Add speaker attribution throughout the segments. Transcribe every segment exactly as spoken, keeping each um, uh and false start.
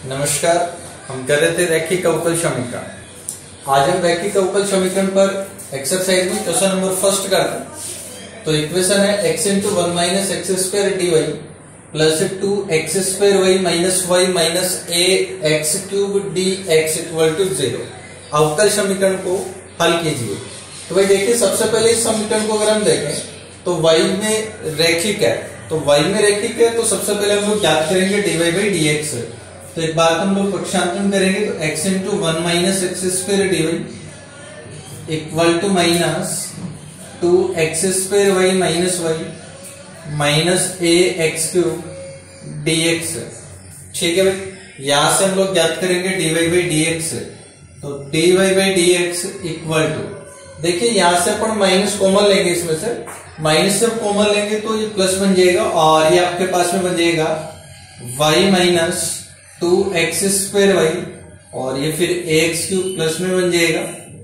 Speaker 1: नमस्कार। हम कर रहे थे रैखिक अवकल समीकरण। आज हम रैखिक अवकल समीकरण पर एक्सरसाइज में क्वेश्चन नंबर फर्स्ट करते हैं। तो इक्वेशन है x into one minus x square d y plus two x square y minus y minus a x cube d x equal to zero. अवकल समीकरण को हल कीजिए। तो भाई देखिए, सबसे पहले इस समीकरण को अगर हम देखें तो y में रैखिक है, तो y में रैखिक है तो सबसे पहले हम लोग ज्ञात करेंगे d y by d x. तो एक बार हम लोग पक्षांतरण करेंगे तो x into one minus x square d y equal to minus two x square y minus y minus a x cube d x. ठीक है भाई, यहां से हम लोग ज्ञात करेंगे d y by d x. तो d y by d x equal to, देखिए यहां से अपन माइनस कॉमन लेंगे, इसमें से माइनस से कॉमन लेंगे तो ये प्लस बन जाएगा और ये आपके पास में बन जाएगा y minus two x square y और ये फिर एक्स क्यूब प्लस में बन जाएगा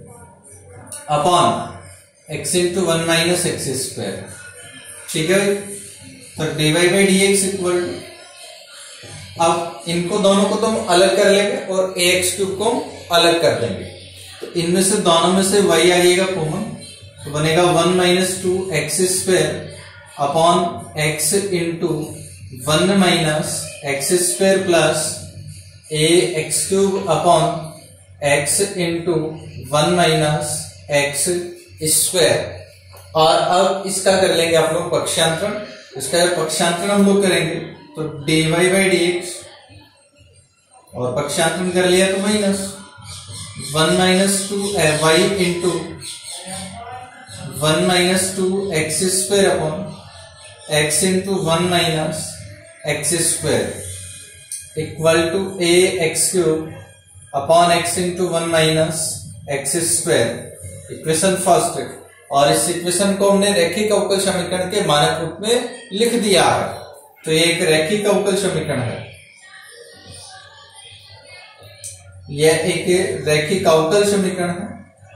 Speaker 1: upon x into one minus x square. ठीक है भाई, तो d y by d x equal to, अब इनको दोनों को तो हम अलग कर लेंगे और एक्स क्यूब को हम अलग कर देंगे। तो इनमें से दोनों में से y आ जाएगा कॉमन, तो बनेगा one minus two x square upon x into one minus x square plus a x cube upon x into one minus x square. और अब इसका कर लेंगे आप लोग पक्षांतरण। इसका पक्षांतरण हम लोग करेंगे तो d y by d x और पक्षांतरण कर लिया तो minus one minus two y into one minus two x square upon x into one minus x square equal to a x cube upon x into one minus x square. Equation first, और इस equation को हमने रैखिक अवकल समीकरण के मानक रूप में लिख दिया है। तो ये एक रैखिक अवकल समीकरण है, यह एक रैखिक अवकल समीकरण है।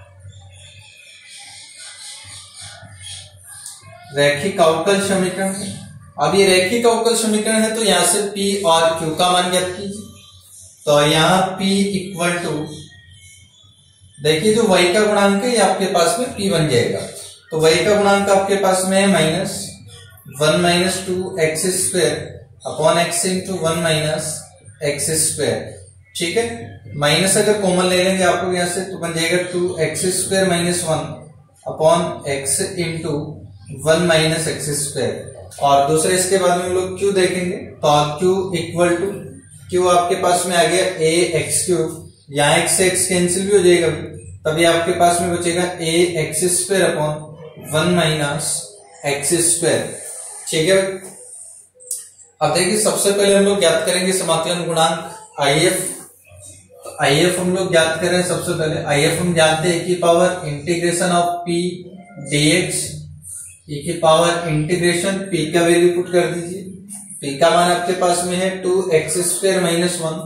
Speaker 1: रैखिक अवकल समीकरण है। अब ये रैखिक अवकल समीकरण है तो यहां से P और Q का मान ज्ञात कीजिए। तो यहां P इक्वल टू, देखिए जो y का गुणांक है ये आपके पास में P बन जाएगा। तो y का गुणांक आपके पास में है minus one minus two x square upon x into one minus x square. ठीक है, माइनस अगर कॉमन ले लेंगे आप लोग यहां से तो बन जाएगा two x square minus one upon x into one minus x square. और दूसरे इसके बाद में हम लोग क्यू देखेंगे तो क्यू इक्वल टू, क्यू आपके पास में आ गया ए एक्स क्यूब, यहाँ एक्स से एक्स कैंसिल भी हो जाएगा, तभी आपके पास में बचेगा a x square upon one minus x square. ठीक है, अब देखिए सबसे पहले हम लोग ज्ञात करेंगे समाकलन गुणांक आई एफ। आई एफ हम लोग ज्ञात करें सबसे पहले। आई एफ हम जानते हैं कि power integration of p d x, e की पावर इंटीग्रेशन p का वैल्यू पुट कर दीजिए। p का मान आपके पास में है two x square minus one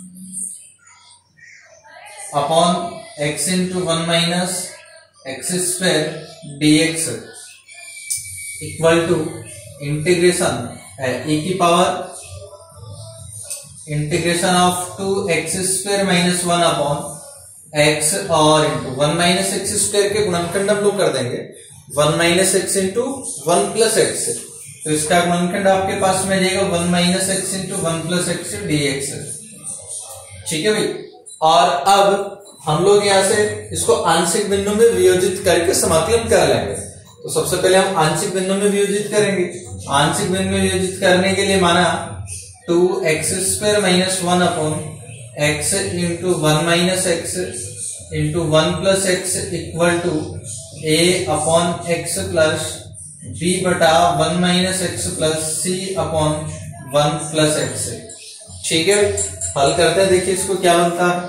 Speaker 1: upon x into one minus x square d x equal to integration e की power integration of two x square minus one upon x और into one minus x square के गुणनखंड हम लोग कर देंगे one minus x into one plus x. तो इसका गुणनखंड आपके पास में जाएगा one minus x into one plus x d x. ठीक है भाई, और अब हम लोग यहाँ से इसको आंशिक बिंदु में वियोजित करके समाकलन कर लेंगे। तो सबसे पहले हम आंशिक बिंदु में वियोजित करेंगे। आंशिक बिंदु में वियोजित करने के लिए माना two x square minus one upon x into one minus x into one plus x equal to a upon x plus b बटा one minus x plus c upon one plus x. ठीक है, हल करते हैं। देखिए इसको क्या बनता है,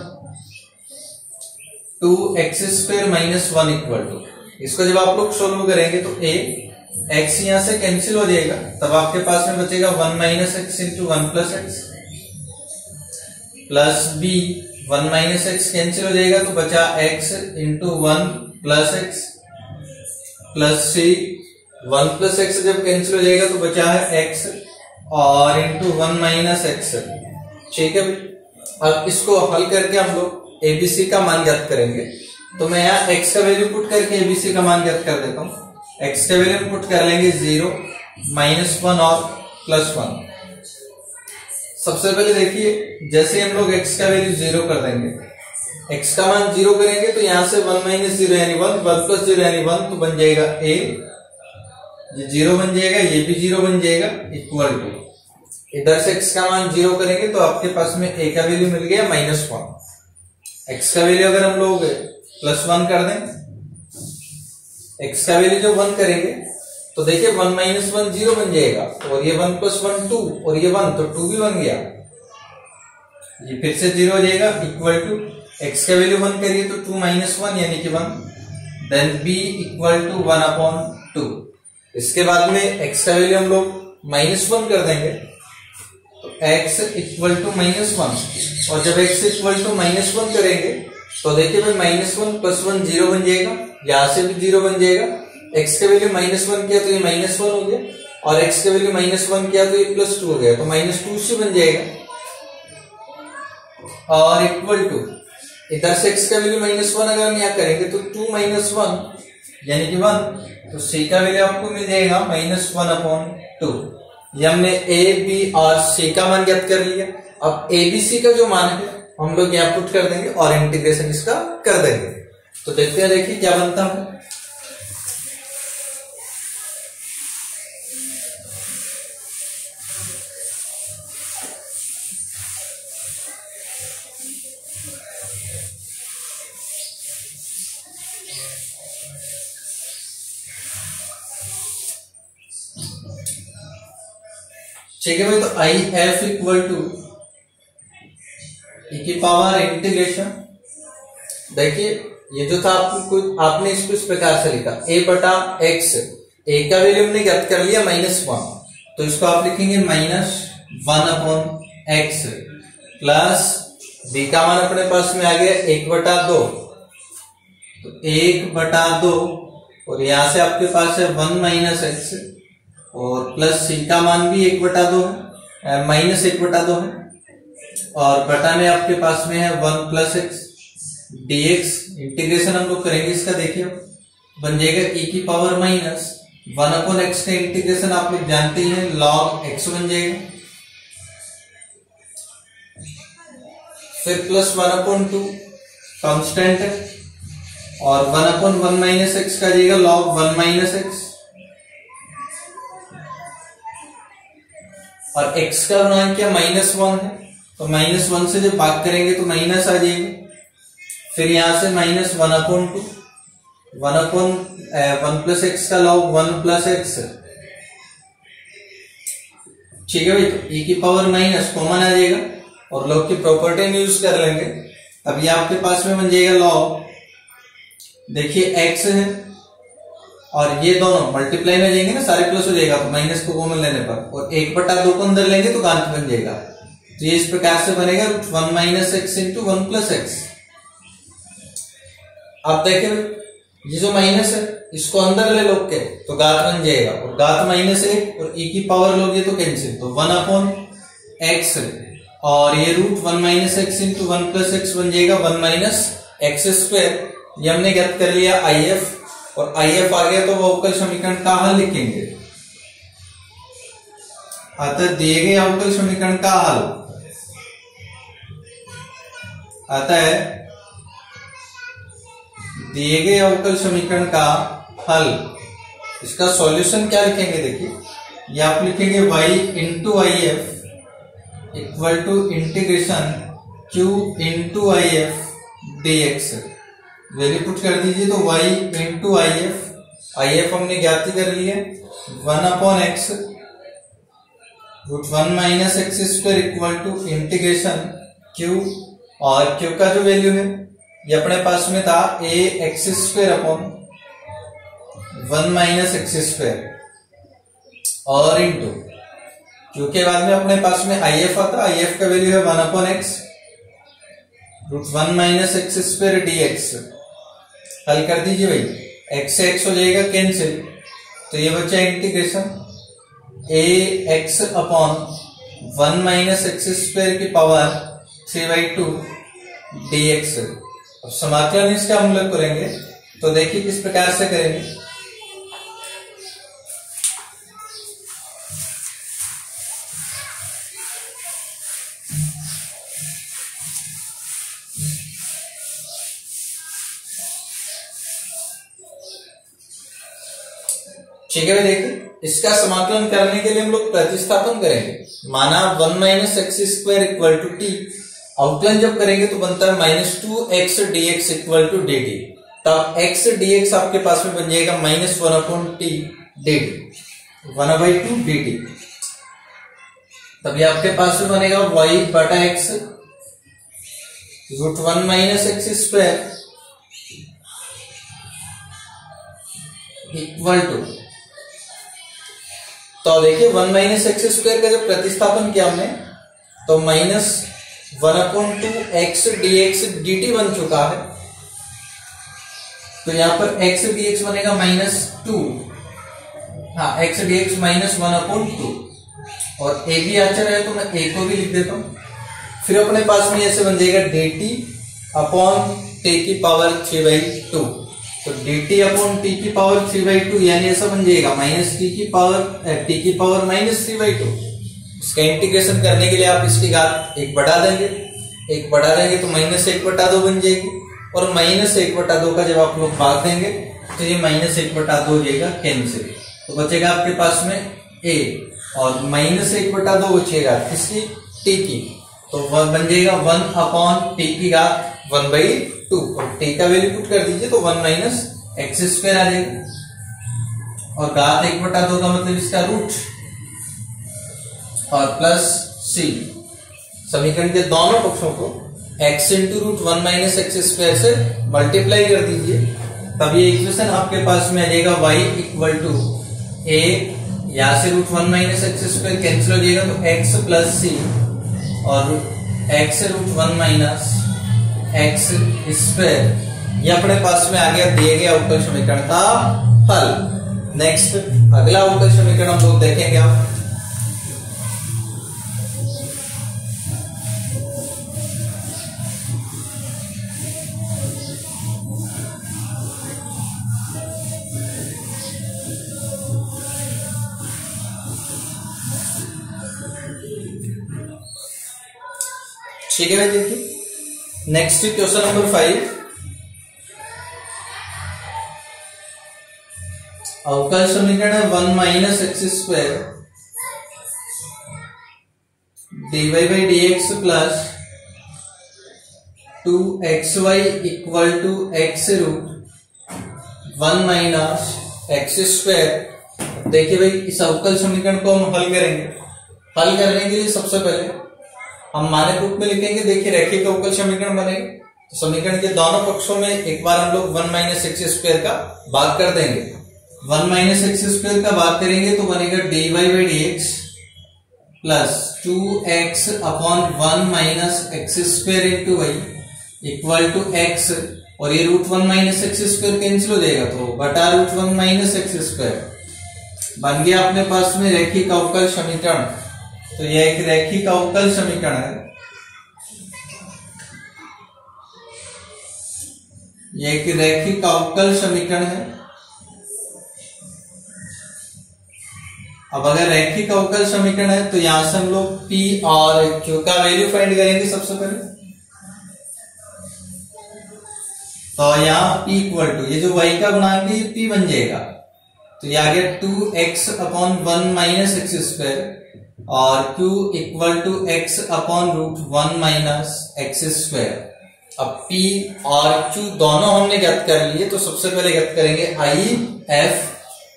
Speaker 1: two x square minus one equal to, इसको जब आप लोग सोल्व करेंगे तो ए एक्स यहां से कैंसिल हो जाएगा, तब आपके पास में बचेगा one minus x into one plus x plus b, one minus x cancel हो जाएगा तो बचा x into one plus x plus c, one plus x जब कैंसिल हो जाएगा तो बचा है एक्स और इंटू वन माइनस एक्स। ठीक है, अब इसको हल करके हम लोग एबीसी का मान ज्ञात करेंगे। तो मैं यहाँ x का वैल्यू पुट करके एबीसी का मान ज्ञात कर देता हूँ। x का वैल्यू पुट कर लेंगे जीरो, माइनस वन और प्लस वन। सबसे पहले देखिए, जैसे हम लोग x का वैल्यू जीरो कर देंगे, x का मान जीरो करेंगे तो यहां से वन माइनस जीरो यानी वन, वन प्लस जीरो यानी वन, तो बन जाएगा a, ये जीरो बन जाएगा, ये भी जीरो बन जाएगा, इक्वल टू इधर से x का मान जीरो करेंगे तो आपके पास में a का वैल्यू मिल गया माइनस वन। x का वैल्यू अगर हम लोग प्लस वन कर दें, x का वैल्यू जो वन करेंगे तो देखिए वन माइनस वन जीरो बन जाएगा, और ये वन प्लस वन टू, और ये वन तो टू भी बन गया, ये फिर से जीरो हो जाएगा, इक्वल टू x का वैल्यू वन करिए तो टू माइनस वन यानी कि one, then b equal to one upon two. इसके बाद में x का वैल्यू हम लोग माइनस वन कर देंगे तो x equal to minus one, और जब x equal to minus one करेंगे तो देखिए भाई minus one plus one zero बन जाएगा, यहां से भी जीरो बन जाएगा। x का वैल्यू माइनस वन किया तो ये माइनस वन हो गया, और x का वैल्यू माइनस वन किया तो ये प्लस टू हो गया, तो माइनस टू से बन जाएगा, और इक्वल टू इधर से x का वैल्यू माइनस वन अगर हम यहाँ करेंगे तो टू माइनस वन यानी कि वन, तो c का वैल्यू आपको मिल जाएगा माइनस वन अपॉन टू। ये हमने a b और c का मान ज्ञात कर लिया। अब a b c का जो मान है हम लोग यहाँ पुट कर देंगे और इंटीग्रेशन इसका कर देंगे। तो देखते हैं, देखिए क्या बनता है। ठीक है भाई, तो I F equal to e की पावर इंटीग्रेशन, देखिए ये जो था आपको, आपने इसको इस प्रकार से लिखा a बटा x, a का वैल्यू हमने ज्ञात कर लिया माइनस वन, तो इसको आप लिखेंगे minus one upon x, plus b का मान अपने पास में आ गया एक बटा दो, तो एक बटा दो, और यहां से आपके पास है वन माइनस एक्स, और प्लस c का मान भी एक बटा दो है, माइनस एक बटा दो है, और बटा में आपके पास में है one plus x d x. Integration हम लोग करेंगे इसका, देखिए बन जाएगा e की power minus one upon x का इंटीग्रेशन आप लोग जानते ही हैं, लॉग एक्स बन जाएगा, फिर plus one upon two constant है, और one upon one minus x का जाएगा लॉग वन माइनस एक्स, और x का गुणांक क्या माइनस वन है, तो माइनस वन से जब भाग करेंगे तो माइनस आ जाएगी, फिर यहां से minus one upon two, one upon one plus x का लॉग वन प्लस एक्स, ठीक है भाई। तो e की पावर माइनस कॉमन आ जाएगा और लॉग की प्रॉपर्टी यूज कर लेंगे, अब ये आपके पास में बन जाएगा लॉग, देखिए x है और ये दोनों मल्टीप्लाई में जाएंगे ना, सारे प्लस हो जाएगा, तो माइनस को कॉमन लेने पर, और एक बटा दो को अंदर लेंगे तो गांठ बन जाएगा, तो ये इस प्रकार से बनेगा root one minus x into one plus x. आप देखें ये जो माइनस है इसको अंदर ले लोग के तो गात बन जाएगा, और गात माइनस एक और e की पावर लोगे तो कैंसिल, तो वन अपॉन एक्स, और ये root one minus x into one plus x बन जाएगा वन माइनस एक्स स्क्वायर। ये हमने ज्ञात कर लिया आई एफ, और आई एफ आ गया तो वो अवकल समीकरण का हल लिखेंगे। अतः दिए गए अवकल समीकरण का हल, अतः दिए गए अवकल समीकरण का हल, इसका सॉल्यूशन क्या लिखेंगे, देखिए ये आप लिखेंगे y into I F equal to integration q into I F d x. Value put कर दीजिए, तो y into I F, I F हमने ज्ञात कर लिया one upon x root one minus x square equal to integration q, और q का जो वैल्यू है ये अपने पास में था a x square upon one minus x square, और इंटू q के बाद में अपने पास में आई एफ आता, आई एफ का वैल्यू है one upon x root one minus x square d x. हल कर दीजिए भाई, x से x हो जाएगा कैंसिल, तो ये बचा integration a x upon one minus x square की power three by two d x. अब समाकलन इसका हम लोग करेंगे तो देखिए किस प्रकार से करेंगे। ठीक है, देखिए इसका समाकलन करने के लिए हम लोग प्रतिस्थापन करेंगे। माना one minus x square equal to t, अवकलन जब करेंगे तो बनता है minus two x d x equal to d t. तब एक्स डी एक्स आपके पास में बन जाएगा minus one upon t d t, one by two d t. तब ये आपके पास में बनेगा वाई बटा x root one minus x square equal to, तो देखिए वन माइनस एक्स स्क्वायर का जब प्रतिस्थापन किया हमने तो minus one upon two x d x d t बन चुका है। तो यहां पर एक्स डी एक्स बनेगा माइनस टू, हाँ x d x minus one upon two, और ए भी आंसर है तो मैं ए को भी लिख देता हूं। फिर अपने पास में ऐसे बन जाएगा डी टी अपॉन टी की पावर थ्री बाई टू। तो डी टी अपॉन टी की पावर थ्री बाई टू यानी ऐसा बन जाएगा माइनस टी की पावर टी की power minus three by two. इसका इंटीग्रेशन करने के लिए आप इसकी घात एक बढ़ा देंगे, एक बढ़ा देंगे तो माइनस एक बटा दो बन जाएगी, और माइनस एक बटा दो का जब आप लोग भाग देंगे तो ये माइनस एक बटा दो हो जाएगा कैंसिल। तो बचेगा आपके पास में ए, और माइनस एक बटा दो बचेगा किसकी, टी की। तो वह बन जाएगा वन अपॉन टी की घात वन बाई टू, और टी का वैल्यू पुट कर दीजिए तो वन माइनस एक्स स्क्वायर आ जाएगा, और घात एक बटा दो का मतलब इसका रूट, और प्लस सी। समीकरण के दोनों पक्षों को x into root one minus x square से मल्टीप्लाई कर दीजिए, तब ये इक्वेशन आपके पास में आ जाएगा y इक्वल टू ए, यहां से root one minus x square cancel हो जाएगा तो x प्लस सी, और x root one minus x square, ये अपने पास में आ गया दिए गए अवकल समीकरण का हल। नेक्स्ट अगला अवकल समीकरण हम लोग देखेंगे आप। ठीक है, देखिए नेक्स्ट क्वेश्चन नंबर फाइव। अवकल समीकरण है one minus x square d y by d x plus two x y equal to x root one minus x square. देखिए भाई इस अवकल समीकरण को हम हल करेंगे। हल करने के लिए सबसे पहले हम मानक रूप में लिखेंगे। देखिए रैखिक अवकल समीकरण बनेगा तो समीकरण के दोनों पक्षों में एक बार हम लोग वन माइनस एक्स स्क्वायर का भाग कर देंगे। वन माइनस एक्स स्क्वायर का भाग करेंगे तो बनेगा d y by d x plus two x upon one minus x square into y equal to x, और ये root one minus x square cancel हो जाएगा तो बटा root one minus x square बन गया अपने पास में रैखिक अवकल समीकरण। तो यह एक रैखिक अवकल समीकरण है। यह एक रैखिक अवकल समीकरण है। अब अगर रैखिक अवकल समीकरण है तो यहां से हम लोग P और Q का वैल्यू फाइंड करेंगे सबसे पहले। तो यहाँ P इक्वल टू ये जो y का गुणांक है ये P बन जाएगा, तो ये आ गया two x upon one minus x square, और Q equal to x upon root one minus x square. अब P और Q दोनों हमने ज्ञात कर लिए, तो सबसे पहले ज्ञात करेंगे आई एफ।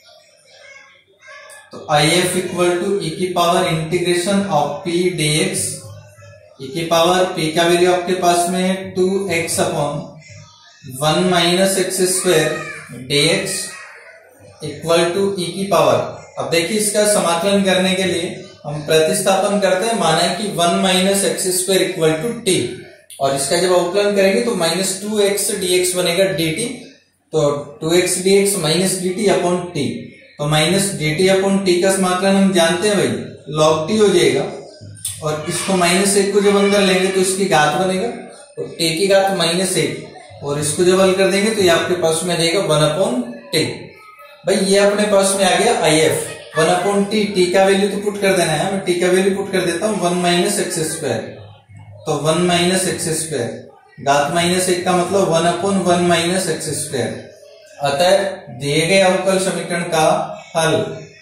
Speaker 1: तो I F equal to e की power integration of P d x, e की पावर P का वैल्यू आपके पास में है two x upon one minus x square d x equal to e की पावर। अब देखिए इसका समाकलन करने के लिए हम प्रतिस्थापन करते हैं। माना कि one minus x square equal to t, और इसका जब अवकलन करेंगे तो minus two x d x बनेगा डी टी, तो two x d x minus d t upon t, तो minus d t upon t का समाकलन हम जानते हैं भाई लॉग टी हो जाएगा। और इसको माइनस एक को जब अंदर लेंगे तो इसकी घात बनेगा, तो टी की घात माइनस एक, और इसको जब हल कर देंगे तो ये आपके पास में आ जाएगा वन अपॉन टी। भाई ये अपने पास में आ गया I F, one upon t, t का वैल्यू तो पुट कर देना है, मैं टी का वैल्यू पुट कर देता हूँ वन माइनस एक्स स्क्वायर, तो वन माइनस एक्स स्क्वायर, घात माइनस एक का मतलब one upon one minus x square. अतः दिए गए अवकल समीकरण का हल,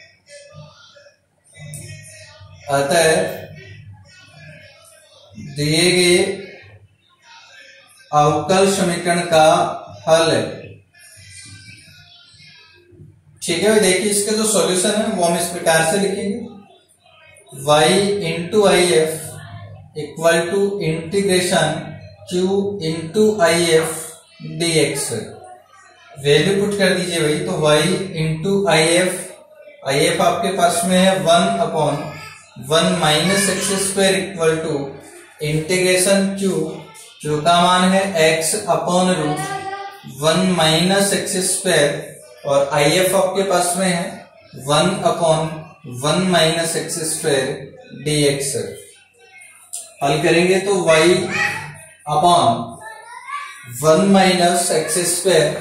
Speaker 1: अतः दिए गए अवकल समीकरण का हल है। ठीक है, देखिए इसका जो सॉल्यूशन है वो हम इस प्रकार से लिखेंगे, y into I F equal to integration q into I F d x. Value put कर दीजिए भाई, तो y into I F, I F आपके पास में है one upon one minus x square equal to integration q, q का मान है x upon root one minus x square, और आई एफ आपके पास में है one upon one minus x square d x. हल करेंगे तो y upon one minus x square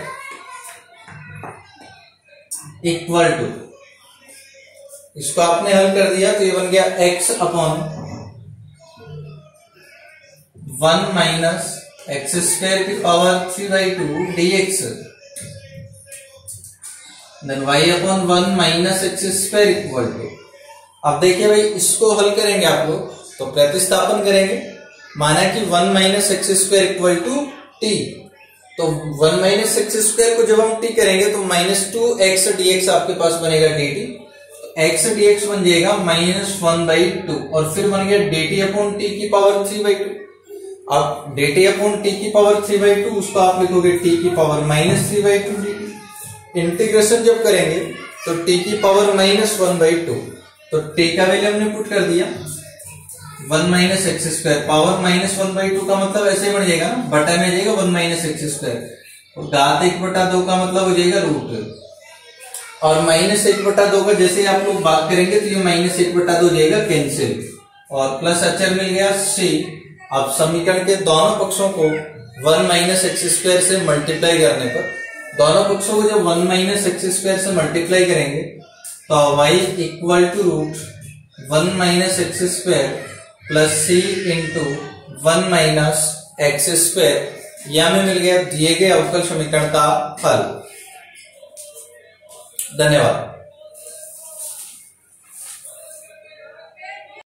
Speaker 1: equal to, इसको आपने हल कर दिया तो ये बन गया x upon one minus x square की power three by two d x, then y upon one minus x square equal to. अब देखिए भाई इसको हल करेंगे आप लोग तो प्रतिस्थापन करेंगे, माना कि one minus x square equal to t, तो वन माइनस एक्स स्क्वायर को जब हम टी करेंगे तो minus two x d x आपके पास बनेगा d t, x d x बन जाएगा माइनस वन बाई टू, और फिर बन गया डी टी अपॉन टी की पावर थ्री बाई टू। अब डी टी अपॉन टी की पावर थ्री बाई टू, उसको आप लिखोगे टी की power minus three by two d t. Integration जब करेंगे तो टी की power minus one by two, तो टी का वैल्यू हमने पुट कर दिया one minus x square, power minus one by two का मतलब ऐसे बन जाएगा ना, बटा में जाएगा वन माइनस एक्स स्क्वायर, और घात एक बटा दो का मतलब हो जाएगा रूट, और माइनस एक बटा दो का जैसे आप लोग बात करेंगे तो ये माइनस एक बटा दो जाएगा कैंसिल, और प्लस अचर मिल गया सी। अब समीकरण के दोनों पक्षों को वन माइनस एक्स स्क्वायर से मल्टीप्लाई करने पर, दोनों पक्षों को जब वन माइनस एक्स स्क्वायर से मल्टीप्लाई करेंगे तो y equal to root one minus x square plus c into one minus x square, यह हमें मिल गया दिए गए अवकल समीकरण का हल। धन्यवाद।